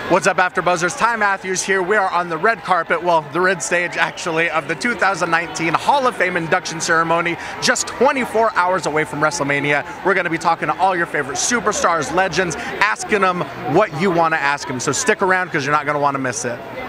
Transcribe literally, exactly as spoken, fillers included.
What's up, AfterBuzzers? Ty Matthews here. We are on the red carpet, well, the red stage actually, of the two thousand nineteen Hall of Fame induction ceremony, just twenty-four hours away from WrestleMania. We're going to be talking to all your favorite superstars, legends, asking them what you want to ask them. So stick around because you're not going to want to miss it.